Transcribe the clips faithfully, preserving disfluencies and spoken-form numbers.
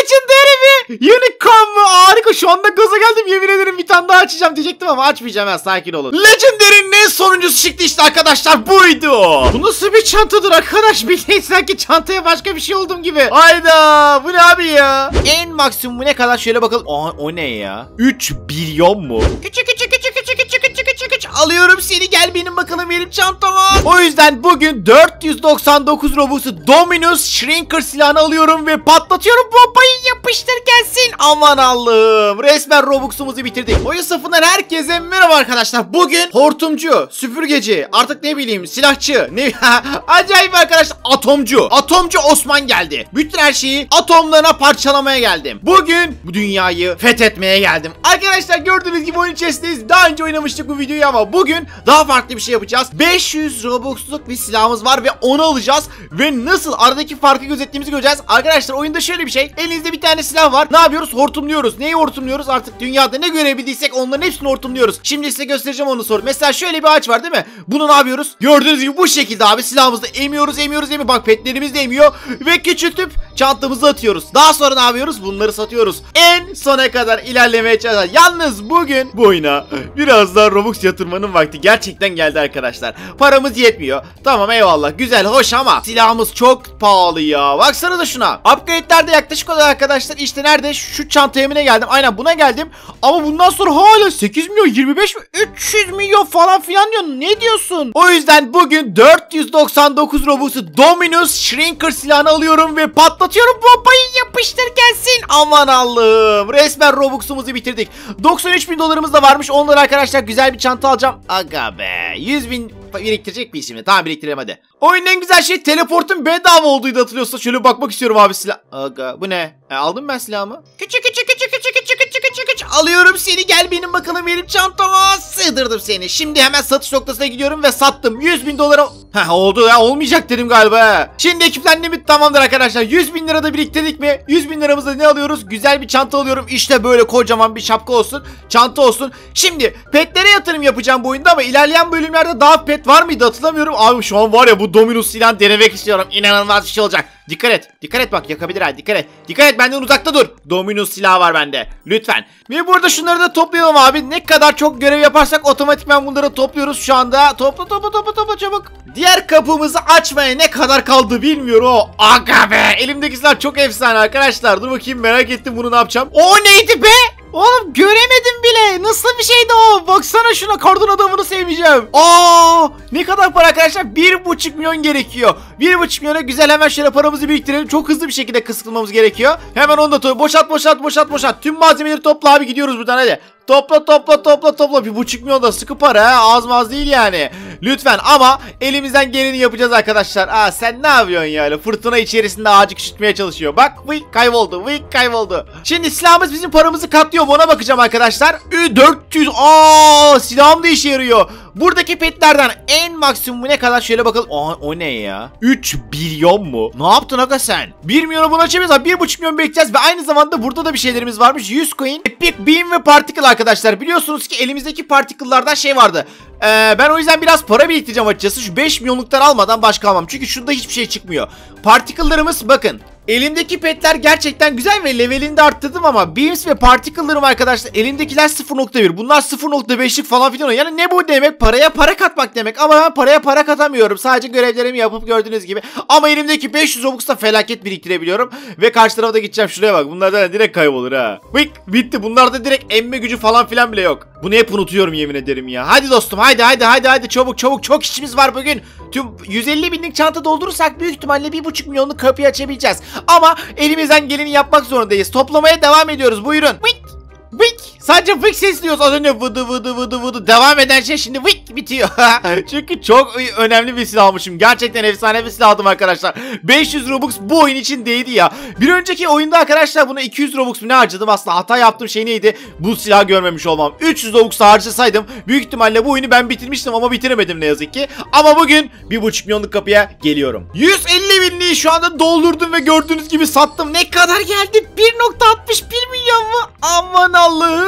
Legendary mi? Unicorn mu? Harika, şu anda gaza geldim, yemin ederim bir tane daha açacağım diyecektim ama açmayacağım ya, sakin olun. Legendary'nin en sonuncusu çıktı işte arkadaşlar, buydu. Bu nasıl bir çantadır arkadaş, bildiğin sanki çantaya başka bir şey olduğum gibi. Hayda, bu ne abi ya? En maksimum ne kadar, şöyle bakalım. Aa, o ne ya? üç milyon mu? Küçük küçük küçük küçük küçük küçük küçük. Alıyorum seni, gel benim bakalım benim çantama. O yüzden bugün dört yüz doksan dokuz Robux'u Dominus Shrinker silahını alıyorum ve patlatıyorum, bombayı yapıştır gelsin. Aman Allah'ım, resmen Robux'umuzu bitirdik. Oyun safından herkese merhaba arkadaşlar. Bugün hortumcu, süpürgeci, artık ne bileyim silahçı, ne acayip arkadaşlar, atomcu. Atomcu Osman geldi. Bütün her şeyi atomlarına parçalamaya geldim. Bugün bu dünyayı fethetmeye geldim. Arkadaşlar gördüğünüz gibi oyun içerisindeyiz. Daha önce oynamıştık bu videoyu ama bugün daha farklı bir şey yapacağız. beş yüz Robux'luk bir silahımız var ve onu alacağız ve nasıl aradaki farkı gözettiğimizi göreceğiz. Arkadaşlar oyunda şöyle bir şey. Elinizde bir tane silah var. Ne yapıyoruz? Hortumluyoruz. Neyi hortumluyoruz? Artık dünyada ne görebildiysek onların hepsini hortumluyoruz. Şimdi size göstereceğim onu sonra. Mesela şöyle bir ağaç var değil mi? Bunu ne yapıyoruz? Gördüğünüz gibi bu şekilde abi silahımızda emiyoruz, emiyoruz, emiyoruz. Bak petlerimiz de emiyor ve küçültüp çantamıza atıyoruz. Daha sonra ne yapıyoruz? Bunları satıyoruz. En sona kadar ilerlemeye çalışacağız. Yalnız bugün bu oyuna biraz daha Robux yatırmanın vakti gerçekten geldi arkadaşlar. Paramız yetmiyor. Tamam eyvallah. Güzel, hoş ama silahımız çok pahalı ya. Baksana da şuna. Upgrade'lerde yaklaşık olarak arkadaşlar işte nerede? Şu çanta emine geldim. Aynen buna geldim. Ama bundan sonra hala sekiz milyon, yirmi beş mi? üç yüz milyon falan filan diyorsun. Ne diyorsun? O yüzden bugün dört yüz doksan dokuz Robux'u Dominus Shrinker silahını alıyorum ve patlatıyorum. Bombayı yapıştır gelsin. Aman Allah'ım. Resmen Robux'umuzu bitirdik. doksan üç bin dolarımız da varmış. Onları arkadaşlar güzel bir çanta alacağım. Aga be. yüz bin biriktirecek miyiz şimdi? Tamam, biriktirelim hadi. Oyunun en güzel şey teleportun bedava olduğuydu, hatırlıyorsa. Şöyle bakmak istiyorum abi silah. Aga bu ne? E, aldım ben silahımı. Küçük küçük küçük küçük küçük küçük küçük küçük. Alıyorum seni, gel benim bakalım benim çantama. Sığdırdım seni. Şimdi hemen satış noktasına gidiyorum ve sattım. yüz bin dolara. Heh, oldu ya, olmayacak dedim galiba. Şimdi ekiplendiğimiz tamamdır arkadaşlar. yüz bin lirada biriktirdik mi? yüz bin liramızda ne alıyoruz? Güzel bir çanta alıyorum. İşte böyle kocaman bir şapka olsun. Çanta olsun. Şimdi petlere yatırım yapacağım bu oyunda ama ilerleyen bölümlerde daha pet var mıydı hatırlamıyorum. Abi şu an var ya, bu Dominus silahını denemek istiyorum. İnanılmaz bir şey olacak. Dikkat et. Dikkat et bak, yakabilir ha. Dikkat et. Dikkat et, benden uzakta dur. Dominus silahı var bende. Lütfen. Ve burada şunları da toplayalım abi. Ne kadar çok görev yaparsak otomatikman bunları topluyoruz şu anda. Topla topla topla topla çabuk. Diğer kapımızı açmaya ne kadar kaldı bilmiyorum. O aga be. Elimdeki silah çok efsane arkadaşlar. Dur bakayım, merak ettim bunu ne yapacağım. O neydi be? Oğlum göremedim bile. Nasıl bir şeydi o? Baksana şuna, kardan adamını sevmeyeceğim. Aa, ne kadar para arkadaşlar? bir buçuk milyon gerekiyor. bir buçuk milyona güzel, hemen şöyle paramızı biriktirelim. Çok hızlı bir şekilde kısıtlamamız gerekiyor. Hemen onu da boşalt boşalt boşalt boşalt. Tüm malzemeleri topla abi, gidiyoruz buradan hadi. Topla topla topla topla. Bir buçuk milyon da sıkı para ha. Az maz değil yani. Lütfen ama elimizden geleni yapacağız arkadaşlar. Aa, sen ne yapıyorsun yani? Fırtına içerisinde ağacı küçültmeye çalışıyor. Bak, vıy kayboldu. Vıy kayboldu. Şimdi silahımız bizim paramızı katlıyor mu, ona bakacağım arkadaşlar. dört yüz. Aa, silahım da işe yarıyor. Buradaki petlerden en maksimumu ne kadar, şöyle bakalım. Aa, o ne ya? üç milyon mu? Ne yaptın aga sen? bir milyona bunu açamayız. bir buçuk milyon bekleyeceğiz ve aynı zamanda burada da bir şeylerimiz varmış. yüz coin, Epic Beam ve Particle arkadaşlar. Biliyorsunuz ki elimizdeki particle'lardan şey vardı. Ee, ben o yüzden biraz para biriktireceğim açıkçası. Şu beş milyonluktan almadan başka almam. Çünkü şunda hiçbir şey çıkmıyor. Particle'larımız bakın. Elimdeki petler gerçekten güzel ve levelini de arttırdım ama Beams ve Particle'larım arkadaşlar, elimdekiler sıfır nokta bir. Bunlar sıfır nokta beşlik falan filan. Yani ne bu demek? Paraya para katmak demek. Ama ben paraya para katamıyorum. Sadece görevlerimi yapıp gördüğünüz gibi. Ama elimdeki beş yüz Robux'ta felaket biriktirebiliyorum. Ve karşı tarafa da gideceğim. Şuraya bak. Bunlardan direkt kaybolur ha. Bık, bitti. Bunlarda direkt emme gücü falan filan bile yok. Bunu hep unutuyorum yemin ederim ya. Hadi dostum, haydi haydi haydi haydi çabuk çabuk, çok işimiz var bugün. Tüm yüz elli binlik çanta doldurursak büyük ihtimalle bir buçuk milyonluk kapıyı açabileceğiz. Ama elimizden geleni yapmak zorundayız. Toplamaya devam ediyoruz, buyurun. Vık vık. Sadece vık sesliyoruz. Az önce vıdı vıdı vıdı vıdı. Devam eden şey şimdi vık bitiyor. Çünkü çok önemli bir silah almışım. Gerçekten efsane bir silah aldım arkadaşlar. beş yüz Robux bu oyun için değdi ya. Bir önceki oyunda arkadaşlar buna iki yüz Robux mu ne harcadım aslında. Hata yaptığım şey neydi? Bu silahı görmemiş olmam. üç yüz Robux harcasaydım büyük ihtimalle bu oyunu ben bitirmiştim ama bitiremedim ne yazık ki. Ama bugün bir buçuk milyonluk kapıya geliyorum. yüz elli binliği şu anda doldurdum ve gördüğünüz gibi sattım. Ne kadar geldi? bir nokta altmış bir milyon mu? Aman Allah'ım.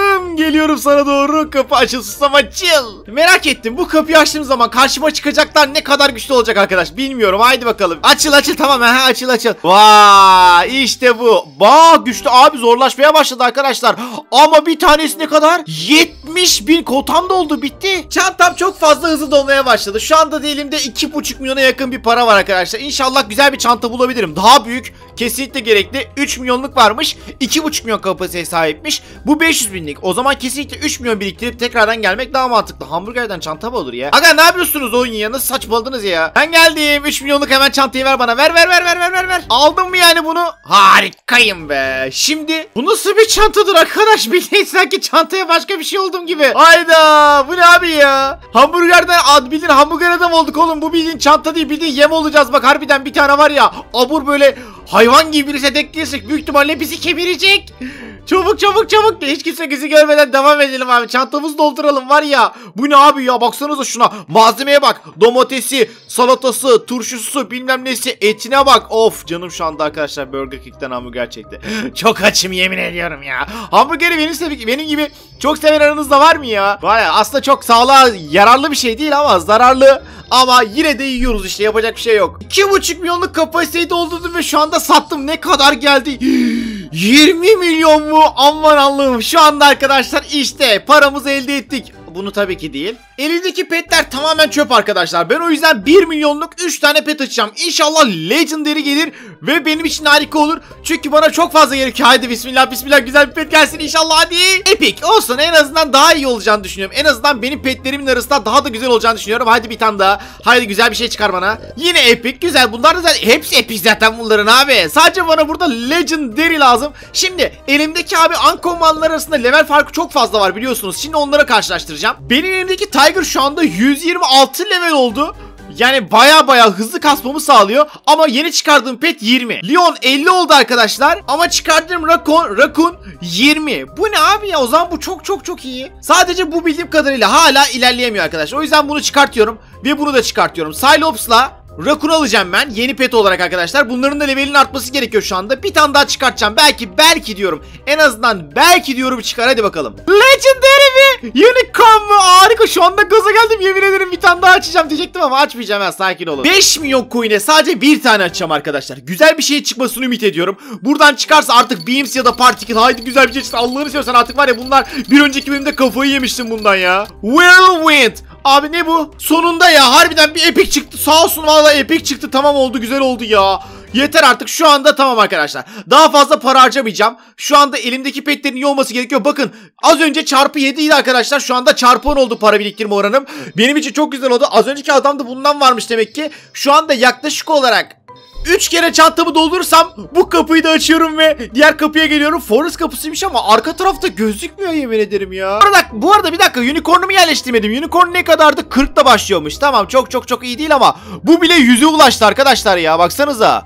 Aşkım geliyorum sana doğru. Kapı açıl, susam açıl. Merak ettim, bu kapıyı açtığım zaman karşıma çıkacaklar ne kadar güçlü olacak arkadaş, bilmiyorum. Haydi bakalım. Açıl açıl, tamam ha, açıl açıl. Vay işte bu. Bak güçlü abi, zorlaşmaya başladı arkadaşlar. Ama bir tanesi ne kadar? yetmiş bin kotam doldu, bitti. Çantam çok fazla hızlı dolmaya başladı. Şu anda da elimde iki buçuk milyona yakın bir para var arkadaşlar. İnşallah güzel bir çanta bulabilirim. Daha büyük kesinlikle gerekli. üç milyonluk varmış. iki buçuk milyon kapasiteye sahipmiş. Bu beş yüz binlik. O zaman kesinlikle üç milyon biriktirip tekrardan gelmek daha mantıklı. Hamburgerden çanta mı olur ya? Aga ne yapıyorsunuz oyun ya? Nasıl saçmaladınız ya? Ben geldim. üç milyonluk, hemen çantayı ver bana. Ver ver ver ver ver ver ver. Aldın mı yani bunu? Harikayım be. Şimdi bu nasıl bir çantadır arkadaş? Bildiğin sanki çantaya başka bir şey oldum gibi. Hayda. Bu ne abi ya? Hamburgerden ad bildiğin hamburger adam olduk oğlum. Bu bildiğin çanta değil, bildiğin yem olacağız. Bak harbiden bir tane var ya. Abur böyle hayvan gibi birisi denk gelirsek büyük ihtimalle bizi kemirecek. Çabuk çabuk çabuk. Hiç kimse bizi görmeden devam edelim abi. Çantamızı dolduralım var ya. Bu ne abi ya, baksanıza şuna. Malzemeye bak. Domatesi, salatası, turşusu, bilmem nesi, etine bak. Of canım şu anda arkadaşlar Burger King'den hamburger çekti. Çok açım yemin ediyorum ya. Hamburgeri benim, sev benim gibi çok seven aranızda var mı ya? Var ya, aslında çok sağlığa yararlı bir şey değil ama zararlı. Ama yine de yiyoruz işte, yapacak bir şey yok. iki buçuk milyonluk kapasiteyi doldurdum ve şu anda sattım. Ne kadar geldi? yirmi milyon mu? Aman Allah'ım, şu anda arkadaşlar işte paramızı elde ettik. Bunu tabii ki değil. Elindeki petler tamamen çöp arkadaşlar. Ben o yüzden bir milyonluk üç tane pet açacağım. İnşallah Legendary gelir ve benim için harika olur. Çünkü bana çok fazla gerekiyor. Haydi bismillah bismillah, güzel bir pet gelsin inşallah, hadi. Epic olsun, en azından daha iyi olacağını düşünüyorum. En azından benim petlerimin arasında daha da güzel olacağını düşünüyorum. Haydi bir tane daha. Haydi güzel bir şey çıkar bana. Yine epic, güzel. Bunlar da zaten hepsi epic zaten bunların abi. Sadece bana burada Legendary lazım. Şimdi elimdeki abi Uncommon'lar arasında level farkı çok fazla var biliyorsunuz. Şimdi onlara karşılaştıracağım. Benim elimdeki Tiger şu anda yüz yirmi altı level oldu. Yani baya baya hızlı kasmamı sağlıyor. Ama yeni çıkardığım pet yirmi. Leon elli oldu arkadaşlar. Ama çıkardığım Raccoon, Raccoon yirmi. Bu ne abi ya? O zaman bu çok çok çok iyi. Sadece bu bildiğim kadarıyla hala ilerleyemiyor arkadaşlar. O yüzden bunu çıkartıyorum. Ve bunu da çıkartıyorum. Cyclops'la Raccoon alacağım ben yeni pet olarak arkadaşlar. Bunların da levelinin artması gerekiyor şu anda. Bir tane daha çıkartacağım. Belki belki diyorum. En azından belki diyorum çıkar. Hadi bakalım. Legendary mi? Unicorn mu? Harika. Şu anda gaza geldim. Yemin ederim bir tane daha açacağım diyecektim ama açmayacağım. Ha, sakin olun. beş milyon coin'e sadece bir tane açacağım arkadaşlar. Güzel bir şey çıkmasını ümit ediyorum. Buradan çıkarsa artık Beams ya da Particle. Haydi güzel bir şey çıksın. Allah'ını seversen artık var ya, bunlar bir önceki bölümde kafayı yemiştim bundan ya. Whirlwind. Abi ne bu? Sonunda ya, harbiden bir epic çıktı. Sağ olsun vallahi epic çıktı. Tamam oldu, güzel oldu ya. Yeter artık, şu anda tamam arkadaşlar. Daha fazla para harcamayacağım. Şu anda elimdeki petlerin iyi olması gerekiyor. Bakın az önce çarpı yedi idi arkadaşlar. Şu anda çarpı on oldu para biriktirme oranım. Benim için çok güzel oldu. Az önceki adamda bundan varmış demek ki. Şu anda yaklaşık olarak üç kere çantamı doldurursam bu kapıyı da açıyorum ve diğer kapıya geliyorum. Forest kapısıymış ama arka tarafta gözükmüyor yemin ederim ya. Bu arada, bu arada bir dakika, unicorn'umu yerleştirmedim. Unicorn ne kadardı? kırkla başlıyormuş. Tamam, çok çok çok iyi değil ama bu bile yüze ulaştı arkadaşlar ya, baksanıza.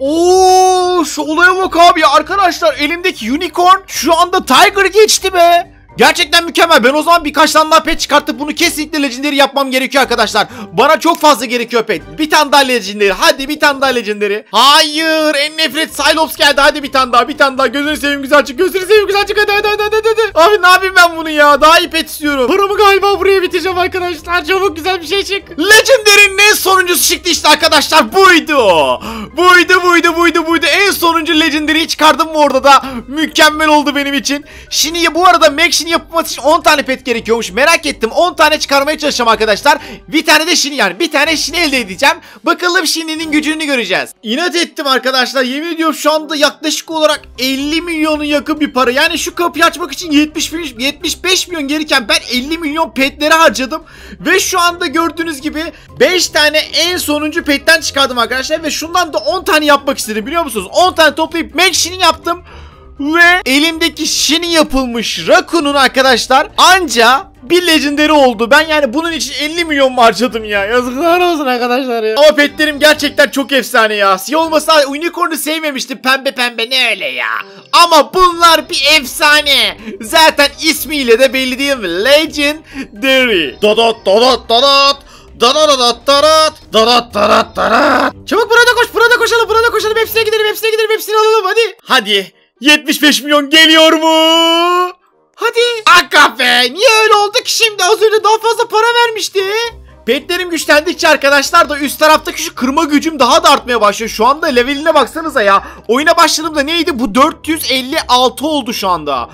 Oo, şu olaya bak abi ya arkadaşlar, elimdeki unicorn şu anda Tiger geçti be. Gerçekten mükemmel. Ben o zaman birkaç tane daha pet çıkartıp bunu kesinlikle Legendary yapmam gerekiyor arkadaşlar. Bana çok fazla gerekiyor pet. Bir tane daha Legendary. Hadi bir tane daha Legendary. Hayır, en nefret Cyclops geldi. Hadi bir tane daha, bir tane daha. Gözünü seveyim güzel çık. Gözünü seveyim güzel çık. Hadi hadi hadi hadi hadi. Abi ne yapayım ben bunu ya? Daha iyi pet istiyorum. Paramı galiba buraya bitireceğim arkadaşlar. Çabuk güzel bir şey çık. Legendary'nin en sonuncusu çıktı işte arkadaşlar. Buydu. Buydu buydu buydu buydu. En sonuncu Legendary'yi çıkardım mı orada da? Mükemmel oldu benim için. Şimdi bu arada Max yapılması için on tane pet gerekiyormuş. Merak ettim. on tane çıkarmaya çalışacağım arkadaşlar. Bir tane de Shiny, yani bir tane Shiny elde edeceğim. Bakalım Shiny'nin gücünü göreceğiz. İnat ettim arkadaşlar. Yemin ediyorum şu anda yaklaşık olarak elli milyonun yakın bir para. Yani şu kapıyı açmak için yetmiş beş milyon gelirken ben elli milyon petleri harcadım. Ve şu anda gördüğünüz gibi beş tane en sonuncu petten çıkardım arkadaşlar. Ve şundan da on tane yapmak istedim biliyor musunuz? on tane toplayıp Max Shiny yaptım. Ve elimdeki Shiny yapılmış Raccoon'un arkadaşlar anca bir Legendary oldu. Ben yani bunun için elli milyon mu harcadım ya? Yazıklar olsun arkadaşlar ya. Ama petlerim gerçekten çok efsane ya. Siyah olmasa Unicorn'u sevmemiştim. Pembe pembe ne öyle ya. Ama bunlar bir efsane. Zaten ismiyle de belli değil mi? Legendary. Dodot dodot dodot. Dodot dodot. Dodot dodot dodot. Çabuk burada koş, burada koşalım, burada koşalım. Hepsine gidelim, hepsine gidelim, hepsini alalım hadi. Hadi. yetmiş beş milyon geliyor mu? Hadi. Aga be. Niye öyle oldu ki şimdi? Az önce daha fazla para vermişti. Petlerim güçlendikçe arkadaşlar da üst taraftaki şu kırma gücüm daha da artmaya başlıyor. Şu anda leveline baksanıza ya. Oyuna başladığımda neydi? Bu dört yüz elli altı oldu şu anda.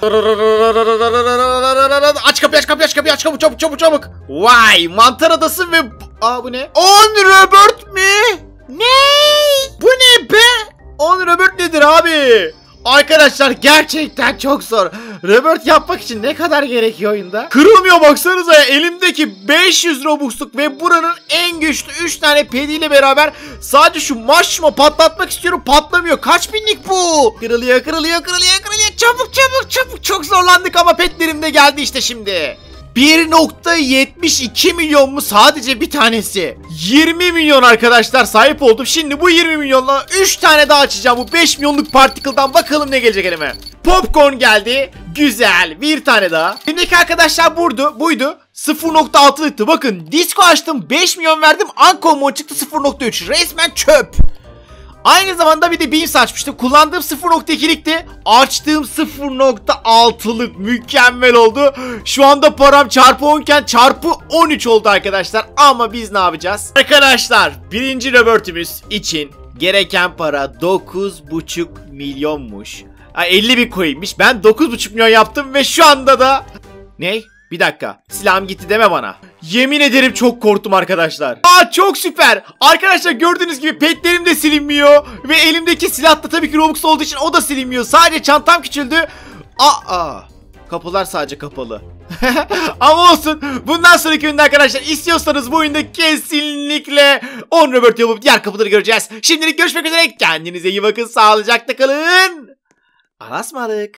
Aç kapıyı aç kapıyı aç kapıyı aç kapıyı çabuk çabuk çabuk. Vay mantar adası ve... Aa bu ne? on Robert mi? Ne? Bu ne be? on Robert nedir abi? Arkadaşlar gerçekten çok zor. Robert yapmak için ne kadar gerekiyor oyunda? Kırılmıyor baksanıza ya. Elimdeki beş yüz Robux'luk ve buranın en güçlü üç tane pediyle beraber sadece şu maşma patlatmak istiyorum. Patlamıyor. Kaç binlik bu? Kırılıyor kırılıyor kırılıyor kırılıyor. Çabuk çabuk çabuk. Çok zorlandık ama petlerim de geldi işte şimdi. bir nokta yetmiş iki milyon mu sadece bir tanesi? yirmi milyon arkadaşlar sahip oldum. Şimdi bu yirmi milyonla üç tane daha açacağım. Bu beş milyonluk particle'dan bakalım ne gelecek elime. Popcorn geldi. Güzel. Bir tane daha. Şimdiki arkadaşlar buydu. Buydu. sıfır nokta altılıktı. Bakın disco açtım. beş milyon verdim. Uncommon çıktı sıfır nokta üç. Resmen çöp. Aynı zamanda bir de Beams açmıştım. Kullandığım sıfır nokta ikilikti. Açtığım sıfır nokta altılık mükemmel oldu. Şu anda param çarpı on iken çarpı on üç oldu arkadaşlar. Ama biz ne yapacağız? Arkadaşlar birinci Robert'ümüz için gereken para dokuz buçuk milyonmuş. Ha, elli bin coin'miş. Ben dokuz buçuk milyon yaptım ve şu anda da... Ne? Bir dakika. Silahım gitti deme bana. Yemin ederim çok korktum arkadaşlar. Aa çok süper. Arkadaşlar gördüğünüz gibi petlerim de silinmiyor. Ve elimdeki silah da tabii ki Robux olduğu için o da silinmiyor. Sadece çantam küçüldü. Aa. Kapılar sadece kapalı. Ama olsun. Bundan sonraki oyunda arkadaşlar istiyorsanız bu oyunda kesinlikle on Robert yapıp diğer kapıları göreceğiz. Şimdilik görüşmek üzere. Kendinize iyi bakın. Sağlıcakla kalın. Alasmadık.